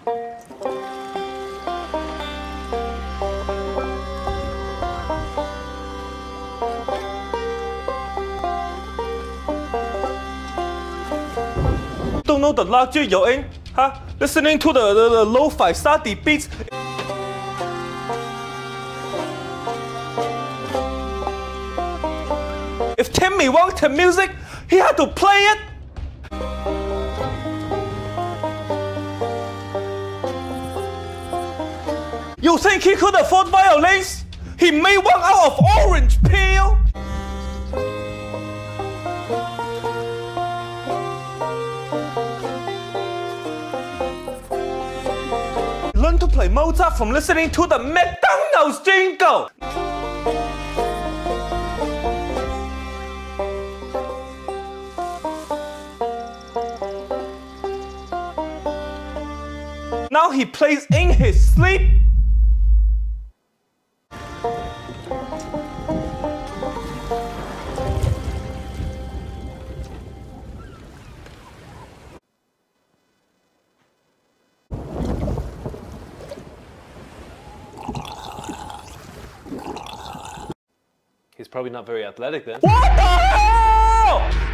Don't know the luxury you're in, huh? Listening to the lo-fi study beats. If Timmy wanted music, he had to play it. You think he could afford violins? He made one out of orange peel. Learn to play Mozart from listening to the McDonald's jingle. Now he plays in his sleep. He's probably not very athletic then. What the hell?